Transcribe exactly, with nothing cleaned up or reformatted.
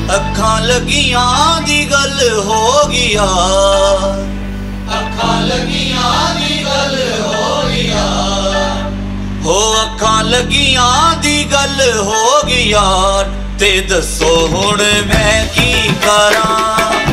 अखां लगियां दी गल हो गया, अखां लगियां दी गल हो गया, हो अखां लगियां दी गल हो गया। ते दसो हुण मैं की करां।